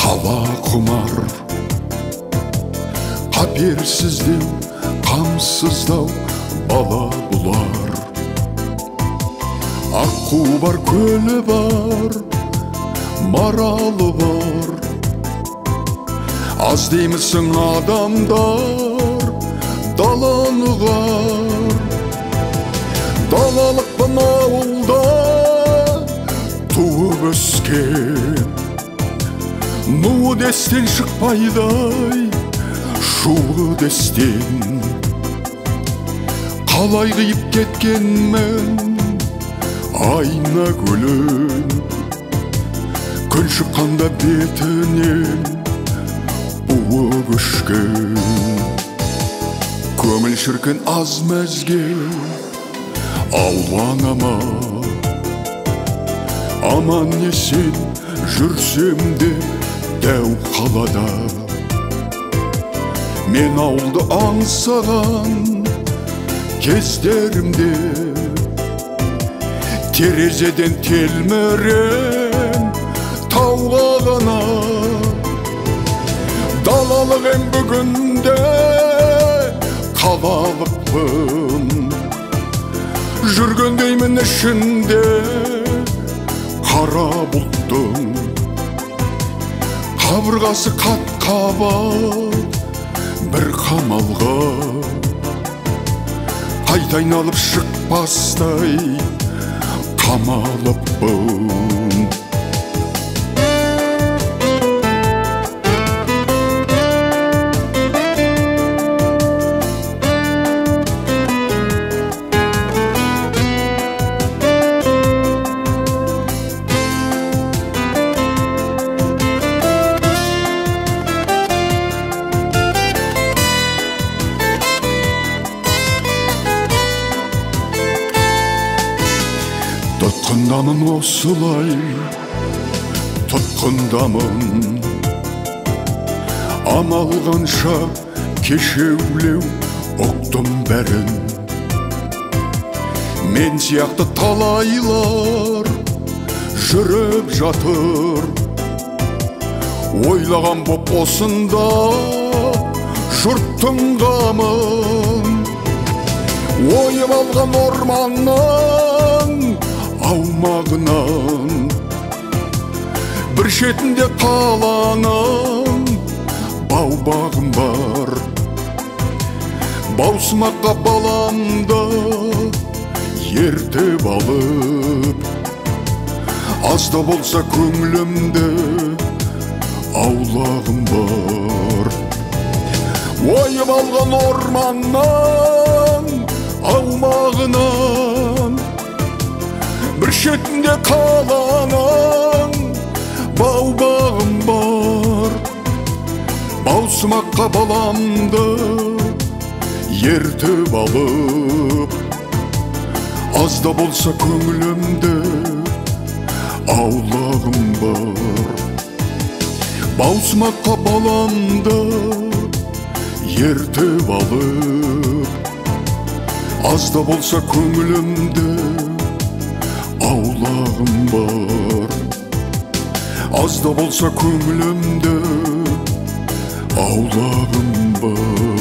Қала құмар, қаперсіздеу, қамсыздау бала бұлар. Аққу бар, көлі бар, маралы бар. Аз деймісің адамдар даланығар. Далалықпын ауылда туып өскен, нуы дестен шықпайдай шуы дестен. Қалай қиып кеткенмен айна көлін, күн шыққанда бетінен буы көшкен. Көңіл шіркін аз мәзгел аулаңа ма, аман есен жүрсем де дәу қалада. Мен ауылды аңсаған кездерімде терезеден телмірем тауға ғана. Далалық ем бүгінде қалалықпын, жүргендеймін ішінде қара бұлттың. Қабырғасы қат-қабат бір қамалға, қайта айналып шықпастай қамалыппын. Тұтқындамын осылай, тұтқындамын. Амал қанша кешеулеу ұқтым бәрін. Мен сияқты талайлар жүріп жатыр. Ойлаған боп осында жұрттың қамын. Ойып алған орманнан аумағынан, бір шетінде қаланың бау-бағым бар. Баусымаққа баламды ертіп алып, аз да болса көңілімді аулағым бар. Ойып алған орманнан аумағынан, бір шетінде қаланың бау-бағым бар. Баусымаққа баламды ертіп алып, аз да болса көңілімді аулағым бар. Баусымаққа баламды ертіп алып, аз да болса көңілімді аулағым бар. Аз да болса көңілімді аулағым бар.